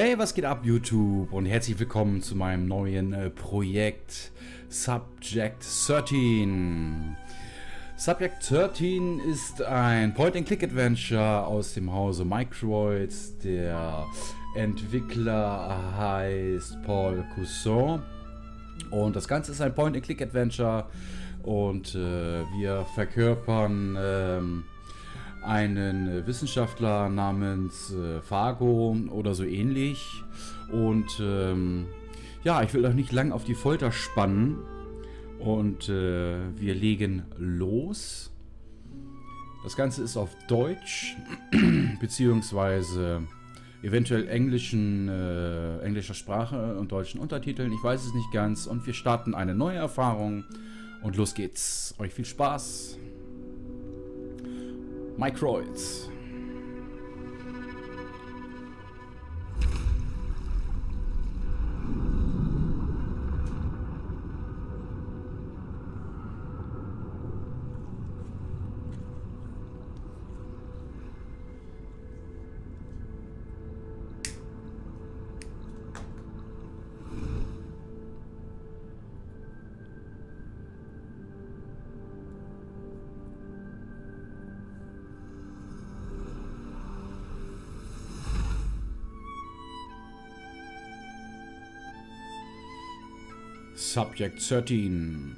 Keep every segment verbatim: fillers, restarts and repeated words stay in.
Hey, was geht ab YouTube und herzlich willkommen zu meinem neuen äh, Projekt Subject dreizehn. Subject dreizehn ist ein Point-and-Click-Adventure aus dem Hause Microids. Der Entwickler heißt Paul Cusson und das Ganze ist ein Point-and-Click-Adventure und äh, wir verkörpern ähm, einen Wissenschaftler namens äh, Fargo oder so ähnlich. Und ähm, ja, ich will euch nicht lang auf die Folter spannen. Und äh, wir legen los. Das Ganze ist auf Deutsch, beziehungsweise eventuell englischen, äh, englischer Sprache und deutschen Untertiteln. Ich weiß es nicht ganz. Und wir starten eine neue Erfahrung. Und los geht's. Euch viel Spaß. Microids. Subject dreizehn.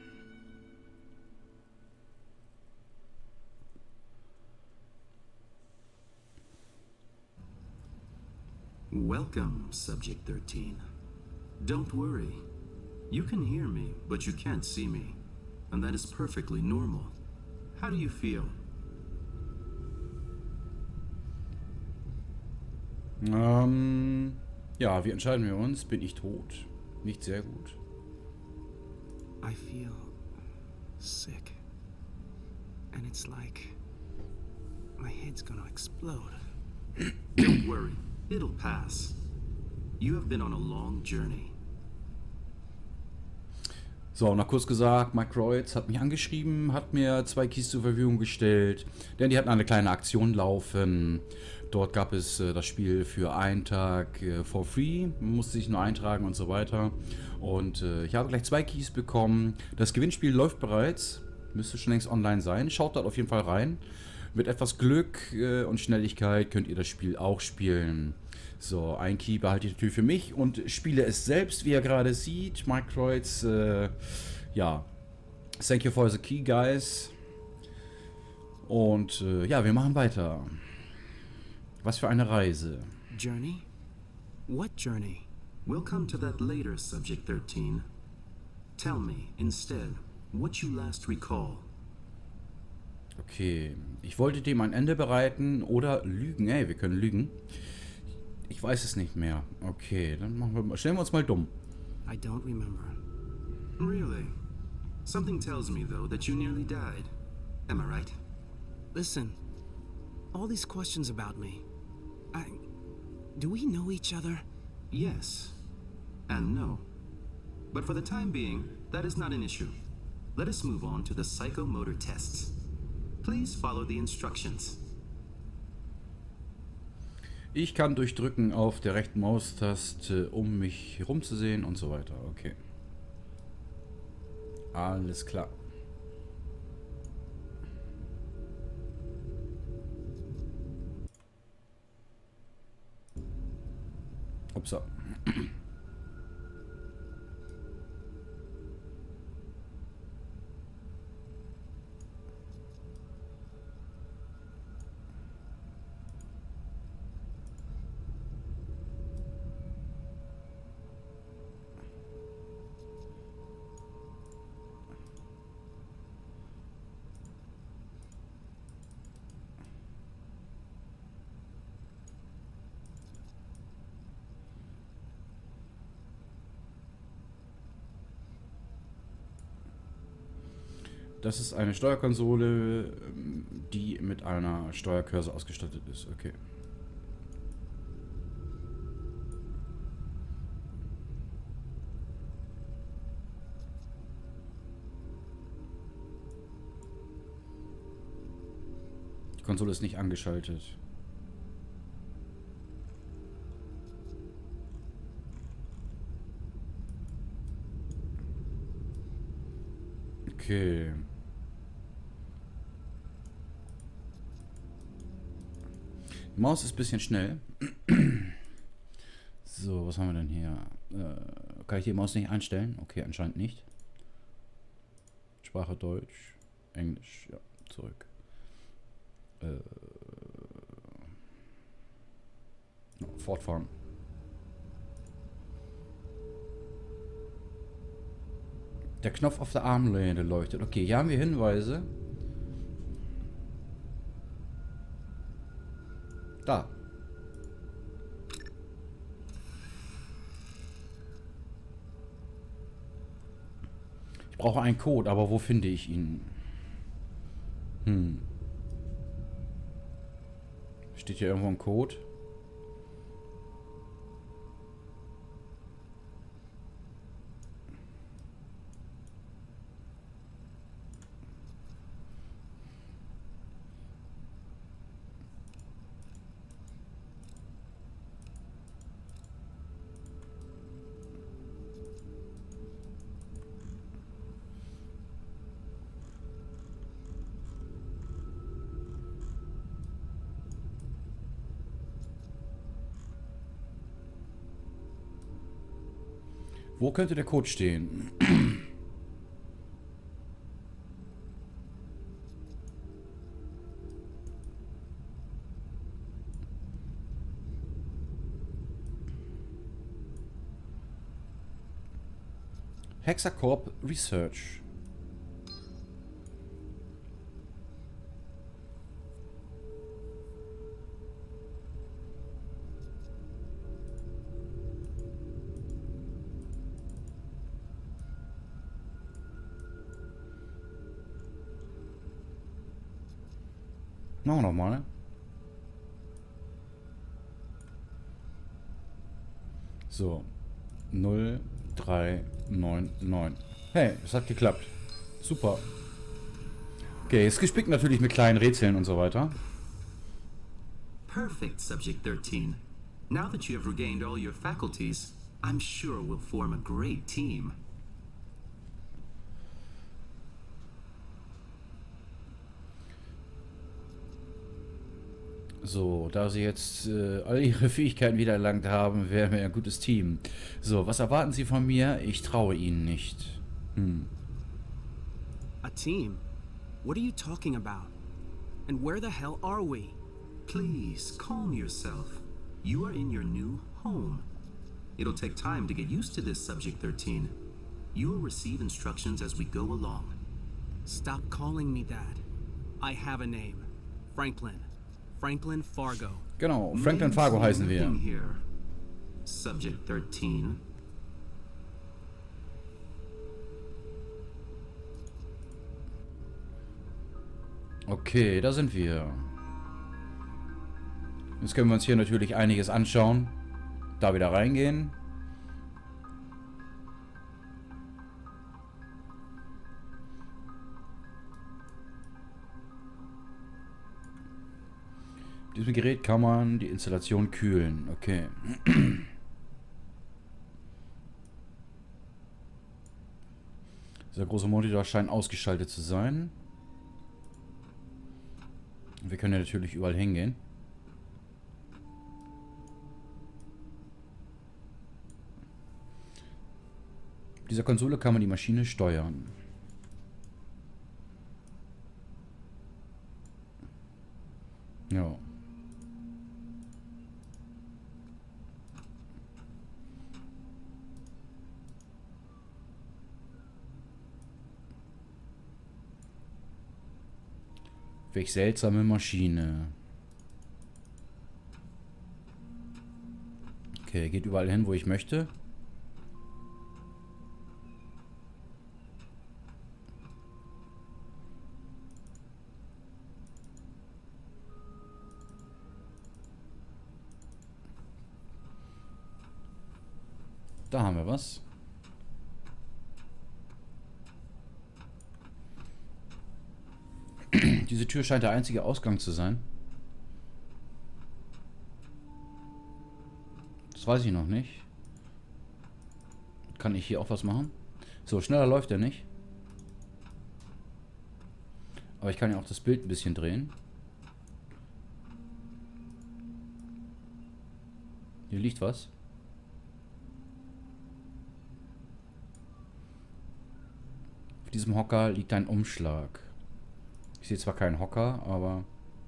Welcome, Subject thirteen. Don't worry. You can hear me, but you can't see me. And that is perfectly normal. How do you feel? Ähm, ja, wie entscheiden wir uns? Bin ich tot? Nicht sehr gut. I feel sick. And it's like my head's gonna explode. Don't worry, it'll pass. You have been on a long journey. So, noch kurz gesagt, Microids hat mich angeschrieben, hat mir zwei Keys zur Verfügung gestellt, denn die hatten eine kleine Aktion laufen. Dort gab es äh, das Spiel für einen Tag äh, for free, man musste sich nur eintragen und so weiter. Und äh, ich habe gleich zwei Keys bekommen. Das Gewinnspiel läuft bereits, müsste schon längst online sein. Schaut dort auf jeden Fall rein. Mit etwas Glück äh, und Schnelligkeit könnt ihr das Spiel auch spielen. So, ein Key behalte ich natürlich für mich und spiele es selbst, wie ihr gerade seht. Microids, äh, ja, thank you for the key, guys. Und äh, ja, wir machen weiter. Was für eine Reise. Journey? What journey? We'll come to that later, Subject thirteen. Tell me, instead, what you last recall. Okay, ich wollte dem ein Ende bereiten oder lügen. Ey, wir können lügen. Ich weiß es nicht mehr. Okay, dann machen wir mal, stellen wir uns mal dumm. I don't remember. Really? Something tells me, though, that you nearly died. Am I right? Listen, all these questions about me. I... Do we know each other? Yes. And no. But for the time being, that is not an issue. Let us move on to the psychomotor tests. Please follow the instructions. Ich kann durchdrücken auf der rechten Maustaste, um mich herumzusehen und so weiter. Okay. Alles klar. Upsa. Das ist eine Steuerkonsole, die mit einer Steuercursor ausgestattet ist. Okay. Die Konsole ist nicht angeschaltet. Okay. Die Maus ist ein bisschen schnell. So, was haben wir denn hier? Äh, kann ich die Maus nicht einstellen? Okay, anscheinend nicht. Sprache Deutsch, Englisch, ja, zurück. Äh, fortfahren. Der Knopf auf der Armlehne leuchtet. Okay, hier haben wir Hinweise. Da. Ich brauche einen Code, aber wo finde ich ihn? Hm. Steht hier irgendwo ein Code? Wo könnte der Code stehen? Hexacorp Research. Machen wir nochmal. So. null drei neun neun. Hey, es hat geklappt. Super. Okay, ist gespickt natürlich mit kleinen Rätseln und so weiter. Perfect, Subject thirteen. Now that you have regained all your faculties, I'm sure we'll form a great team. So, da sie jetzt äh, all ihre Fähigkeiten wieder erlangt haben, wären wir ein gutes Team. So, was erwarten Sie von mir? Ich traue Ihnen nicht. Hm. A team? What are you talking about? And where the hell are we? Please, calm yourself. You are in your new home. It'll take time to get used to this, Subject thirteen. You will receive instructions as we go along. Stop calling me that. I have a name. Franklin. Franklin Fargo. Genau, Franklin Fargo heißen wir. Here. Subject thirteen. Okay, da sind wir. Jetzt können wir uns hier natürlich einiges anschauen. Da wieder reingehen. Mit diesem Gerät kann man die Installation kühlen. Okay. Dieser große Monitor scheint ausgeschaltet zu sein. Wir können ja natürlich überall hingehen. Mit dieser Konsole kann man die Maschine steuern. Ja. Welch seltsame Maschine. Okay, geht überall hin, wo ich möchte. Da haben wir was. Diese Tür scheint der einzige Ausgang zu sein. Das weiß ich noch nicht. Kann ich hier auch was machen? So, schneller läuft er nicht. Aber ich kann ja auch das Bild ein bisschen drehen. Hier liegt was. Auf diesem Hocker liegt ein Umschlag. Ich sehe zwar keinen Hocker, aber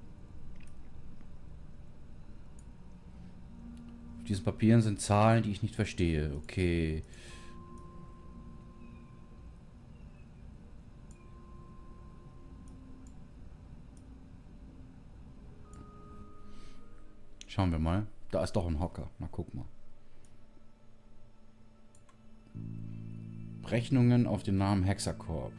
auf diesen Papieren sind Zahlen, die ich nicht verstehe. Okay. Schauen wir mal. Da ist doch ein Hocker. Na, guck mal. Rechnungen auf den Namen Hexacorp.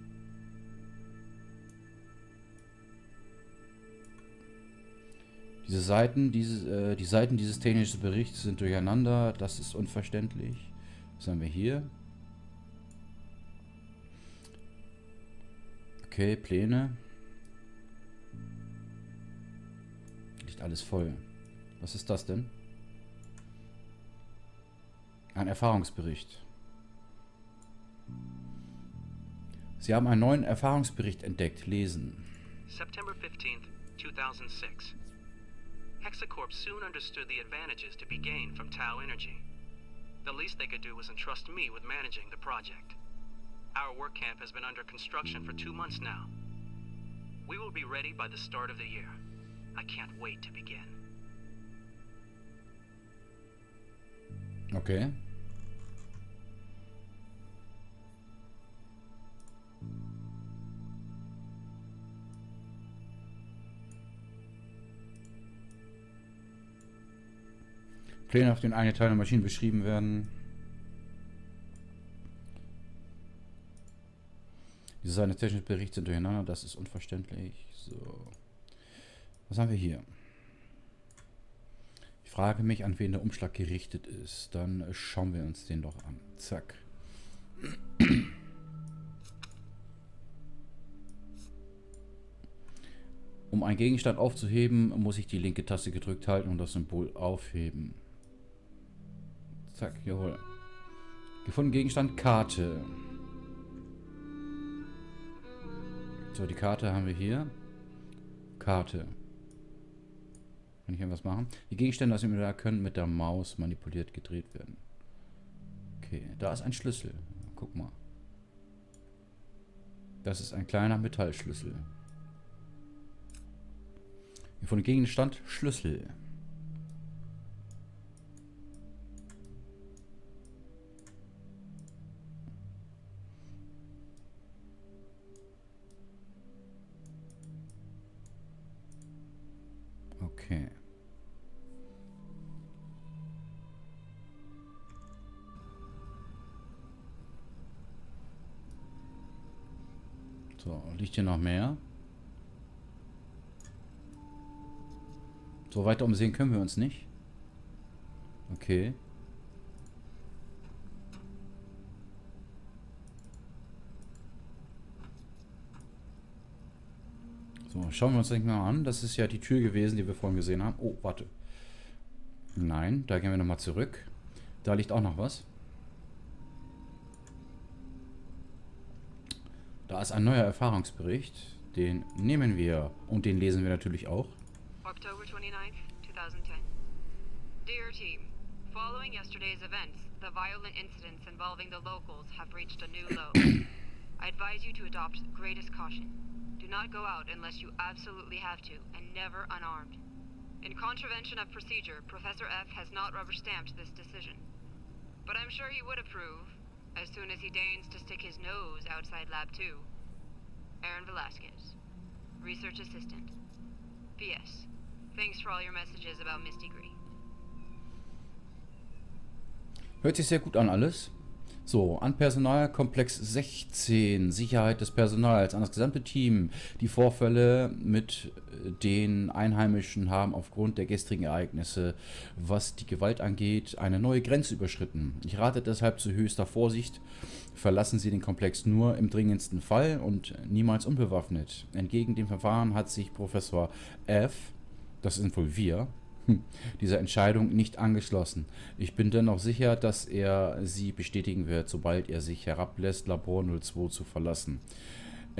Diese Seiten, diese, äh, die Seiten dieses technischen Berichts sind durcheinander. Das ist unverständlich. Was haben wir hier? Okay, Pläne. Liegt alles voll. Was ist das denn? Ein Erfahrungsbericht. Sie haben einen neuen Erfahrungsbericht entdeckt. Lesen. September fifteenth, two thousand six. Hexacorp soon understood the advantages to be gained from Tau Energy. The least they could do was entrust me with managing the project. Our work camp has been under construction for two months now. We will be ready by the start of the year. I can't wait to begin. Okay. Pläne, auf denen eine Teil der Maschinen beschrieben werden. Diese Seiten des technischen Berichts sind durcheinander, das ist unverständlich. So. Was haben wir hier? Ich frage mich, an wen der Umschlag gerichtet ist. Dann schauen wir uns den doch an. Zack. Um einen Gegenstand aufzuheben, muss ich die linke Taste gedrückt halten und das Symbol aufheben. Zack, jawohl. Gefunden Gegenstand, Karte. So, die Karte haben wir hier. Karte. Kann ich irgendwas machen? Die Gegenstände aus dem Inventar können mit der Maus manipuliert gedreht werden. Okay, da ist ein Schlüssel. Guck mal. Das ist ein kleiner Metallschlüssel. Gefunden Gegenstand, Schlüssel. Okay. So, liegt hier noch mehr? So weiter umsehen können wir uns nicht. Okay. So, schauen wir uns das mal an. Das ist ja die Tür gewesen, die wir vorhin gesehen haben. Oh, warte. Nein, da gehen wir nochmal zurück. Da liegt auch noch was. Da ist ein neuer Erfahrungsbericht. Den nehmen wir und den lesen wir natürlich auch. October twenty-ninth, twenty ten. Dear team, following yesterday's events, the violent incidents involving the locals have reached a new low. I advise you to adopt the greatest caution. Do not go out unless you absolutely have to, and never unarmed. In contravention of procedure, Professor F has not rubber-stamped this decision. But I'm sure he would approve, as soon as he deigns to stick his nose outside Lab two. Aaron Velasquez, Research Assistant. P S. Thanks for all your messages about Misty Green. Hört sich sehr gut an alles. So, an Personal Komplex sechzehn, Sicherheit des Personals, an das gesamte Team. Die Vorfälle mit den Einheimischen haben aufgrund der gestrigen Ereignisse, was die Gewalt angeht, eine neue Grenze überschritten. Ich rate deshalb zu höchster Vorsicht. Verlassen Sie den Komplex nur im dringendsten Fall und niemals unbewaffnet. Entgegen dem Verfahren hat sich Professor F, das sind wohl wir, dieser Entscheidung nicht angeschlossen. Ich bin dennoch sicher, dass er sie bestätigen wird, sobald er sich herablässt, Labor null zwei zu verlassen.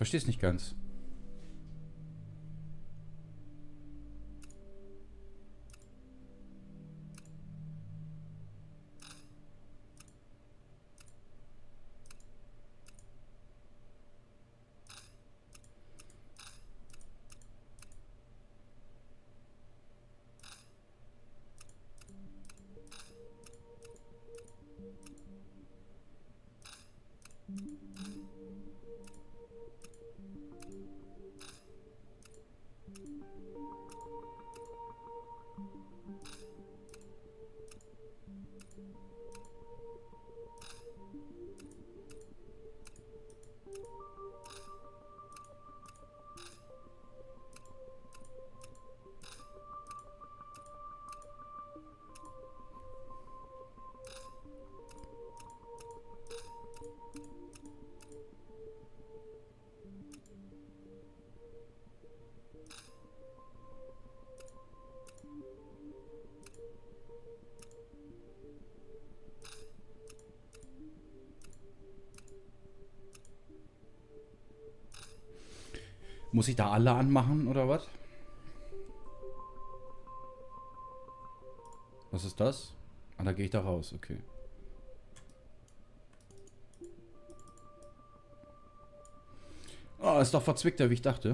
verstehe es nicht ganz. Muss ich da alle anmachen oder was? Was ist das? Ah, da gehe ich da raus, okay. Oh, ist doch verzwickter, wie ich dachte.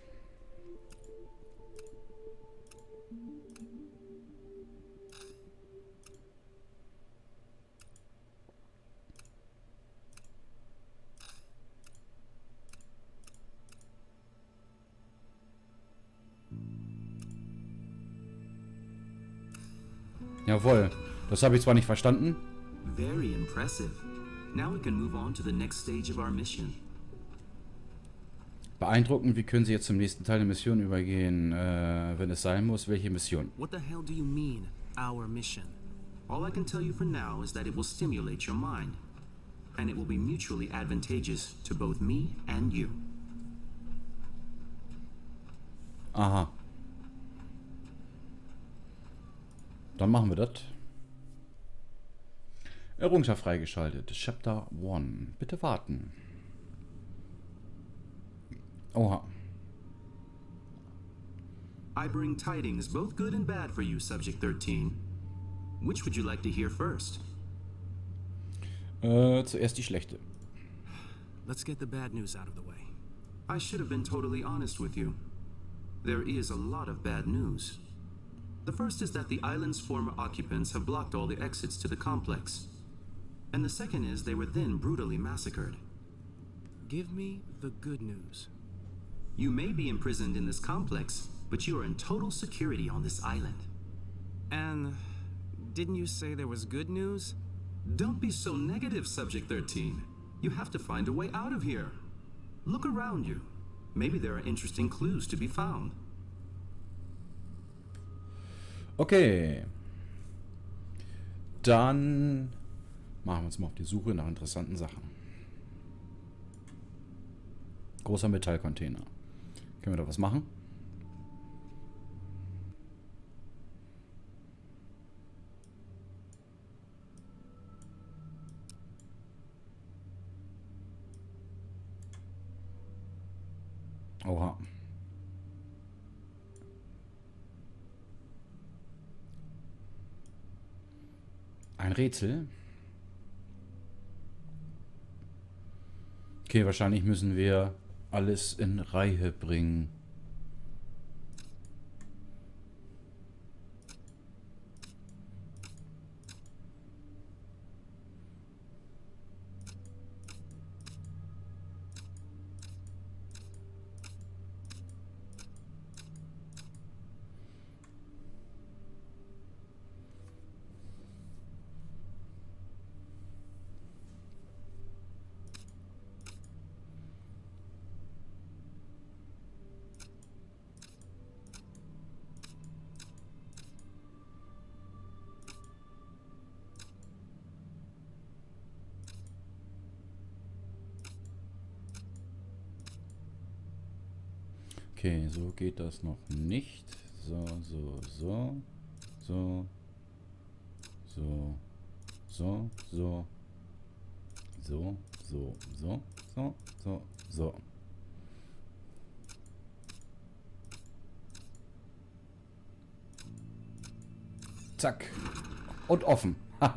Jawohl. Das habe ich zwar nicht verstanden. Very impressive. Now we can move on to the next stage of our mission. Beeindruckend, wie können Sie jetzt zum nächsten Teil der Mission übergehen, äh, wenn es sein muss? Welche Mission? What the hell do you mean, our mission? All I can tell you for now is that it will stimulate your mind. And it will be mutually advantageous to both me and you. Aha. Dann machen wir das. Errungenschaft freigeschaltet. Chapter eins. Bitte warten. Oha. I bring tidings both good and bad for you, Subject thirteen. Which would you like to hear first? Äh, zuerst die schlechte. Let's get the bad news out of the way. I should have been totally honest with you. There is a lot of bad news. The first is that the island's former occupants have blocked all the exits to the complex. And the second is they were then brutally massacred. Give me the good news. You may be imprisoned in this complex, but you are in total security on this island. And didn't you say there was good news? Don't be so negative, Subject thirteen. You have to find a way out of here. Look around you. Maybe there are interesting clues to be found. Okay. Dann machen wir uns mal auf die Suche nach interessanten Sachen. Großer Metallcontainer. Können wir da was machen? Oha. Ein Rätsel. Okay, wahrscheinlich müssen wir alles in Reihe bringen. Okay, so geht das noch nicht. So, so, so. So. So. So, so. So, so, so, so, so, so. Zack. Und offen.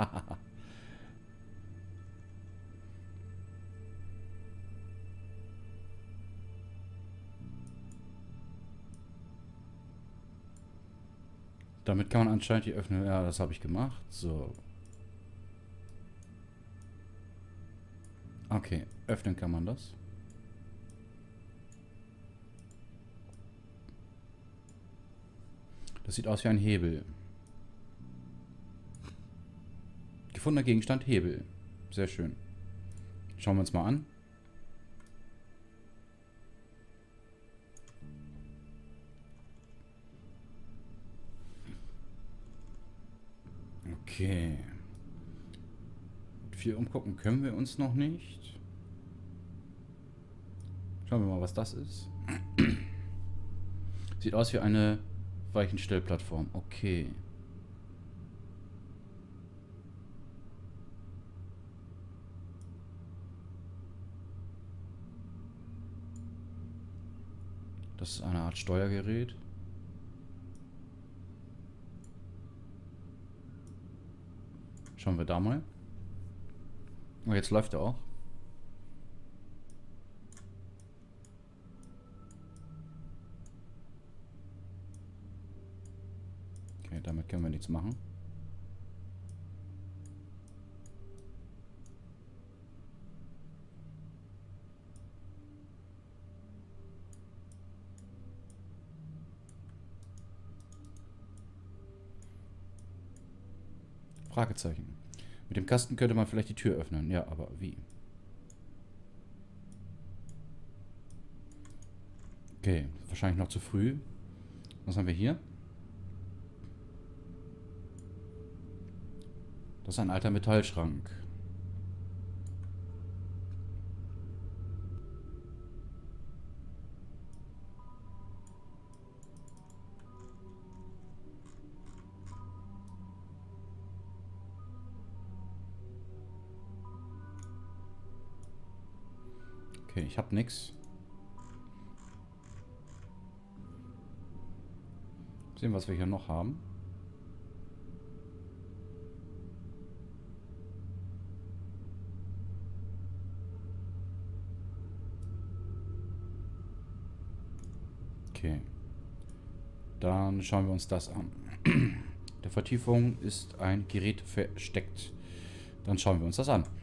Damit kann man anscheinend die öffnen. Ja, das habe ich gemacht. So. Okay, öffnen kann man das. Das sieht aus wie ein Hebel. Gefundener Gegenstand, Hebel. Sehr schön. Schauen wir uns mal an. Okay. Viel umgucken können wir uns noch nicht. Schauen wir mal, was das ist. Sieht aus wie eine Weichenstellplattform. Okay. Das ist eine Art Steuergerät. Schauen wir da mal. Oh, jetzt läuft er auch. Okay, damit können wir nichts machen. Fragezeichen. Mit dem Kasten könnte man vielleicht die Tür öffnen. Ja, aber wie? Okay, wahrscheinlich noch zu früh. Was haben wir hier? Das ist ein alter Metallschrank. Okay, ich habe nichts. Sehen, was wir hier noch haben. Okay. Dann schauen wir uns das an. Der Vertiefung ist ein Gerät versteckt. Dann schauen wir uns das an.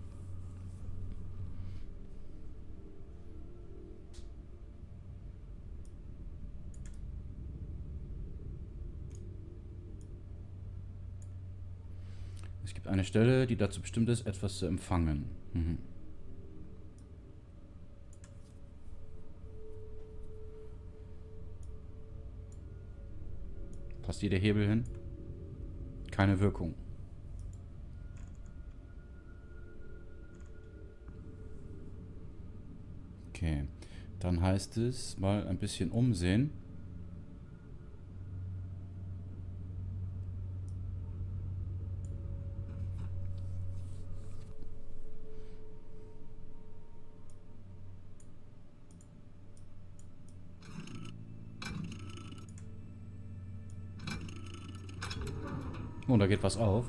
Es gibt eine Stelle, die dazu bestimmt ist, etwas zu empfangen. Mhm. Passt hier der Hebel hin? Keine Wirkung. Okay, dann heißt es mal ein bisschen umsehen. Oh, da geht was auf.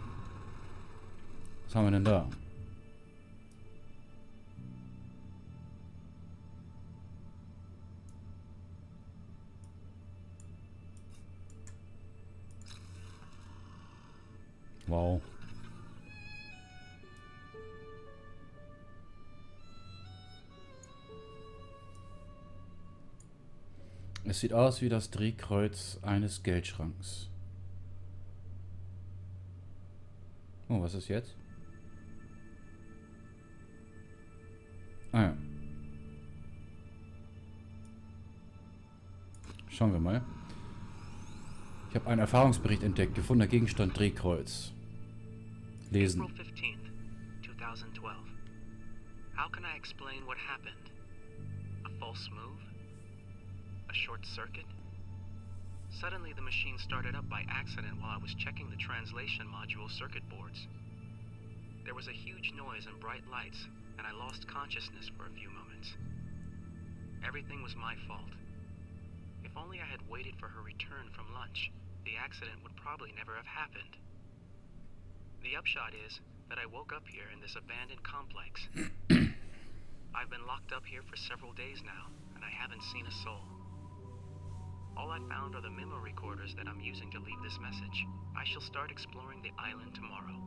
Was haben wir denn da? Wow. Es sieht aus wie das Drehkreuz eines Geldschranks. Oh, was ist jetzt? Ah ja. Schauen wir mal. Ich habe einen Erfahrungsbericht entdeckt. Gefundener Gegenstand Drehkreuz. Lesen. April fifteenth, twenty twelve. How can I explain what happened? A false move? A short circuit? Suddenly the machine started up by accident while I was checking the translation module circuit boards. There was a huge noise and bright lights, and I lost consciousness for a few moments. Everything was my fault. If only I had waited for her return from lunch. the accident would probably never have happened. The upshot is that I woke up here in this abandoned complex. I've been locked up here for several days now, and I haven't seen a soul. All I found are the memo recorders that I'm using to leave this message. I shall start exploring the island tomorrow.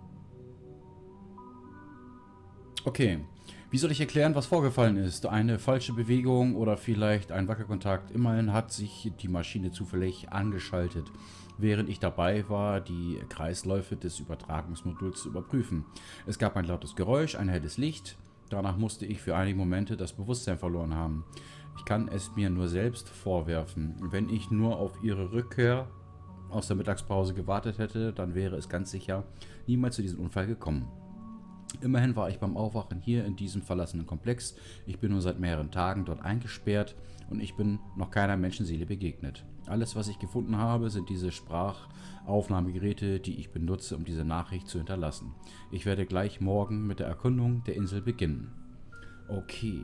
Okay. Wie soll ich erklären, was vorgefallen ist? Eine falsche Bewegung oder vielleicht ein Wackelkontakt? Immerhin hat sich die Maschine zufällig angeschaltet, während ich dabei war, die Kreisläufe des Übertragungsmoduls zu überprüfen. Es gab ein lautes Geräusch, ein helles Licht. Danach musste ich für einige Momente das Bewusstsein verloren haben. Ich kann es mir nur selbst vorwerfen. Wenn ich nur auf ihre Rückkehr aus der Mittagspause gewartet hätte, dann wäre es ganz sicher niemals zu diesem Unfall gekommen. Immerhin war ich beim Aufwachen hier in diesem verlassenen Komplex. Ich bin nur seit mehreren Tagen dort eingesperrt und ich bin noch keiner Menschenseele begegnet. Alles, was ich gefunden habe, sind diese Sprachaufnahmegeräte, die ich benutze, um diese Nachricht zu hinterlassen. Ich werde gleich morgen mit der Erkundung der Insel beginnen. Okay.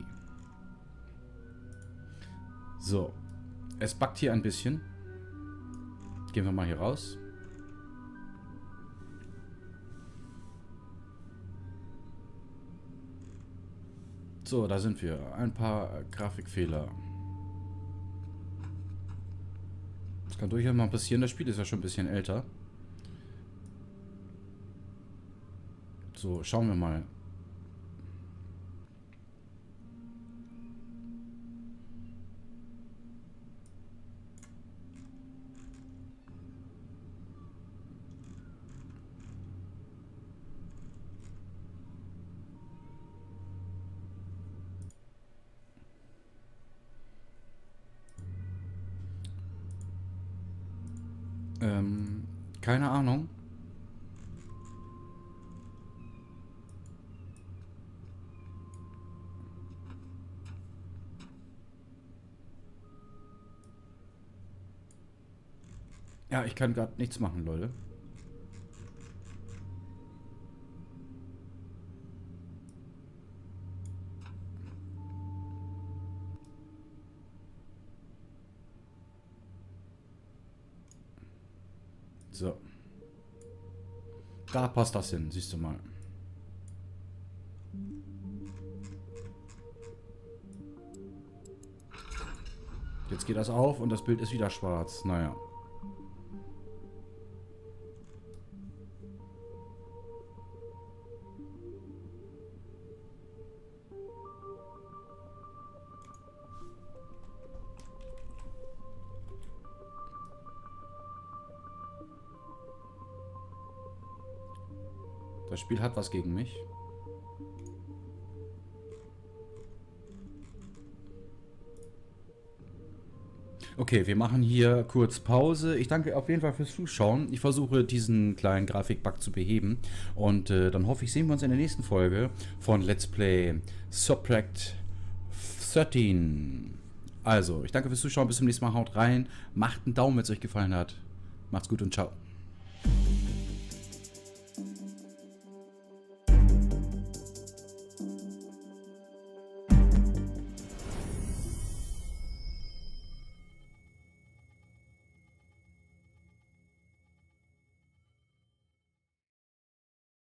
So. Es backt hier ein bisschen. Gehen wir mal hier raus. So, da sind wir. Ein paar Grafikfehler. Das kann durchaus mal passieren. Das Spiel ist ja schon ein bisschen älter. So, schauen wir mal. Ähm, keine Ahnung. Ja, ich kann gerade nichts machen, Leute. So. Da passt das hin, siehst du mal. Jetzt geht das auf und das Bild ist wieder schwarz. Naja. Das Spiel hat was gegen mich. Okay, wir machen hier kurz Pause. Ich danke auf jeden Fall fürs Zuschauen. Ich versuche diesen kleinen Grafikbug zu beheben. Und äh, dann hoffe ich, sehen wir uns in der nächsten Folge von Let's Play Subject dreizehn. Also, ich danke fürs Zuschauen. Bis zum nächsten Mal. Haut rein. Macht einen Daumen, wenn es euch gefallen hat. Macht's gut und ciao.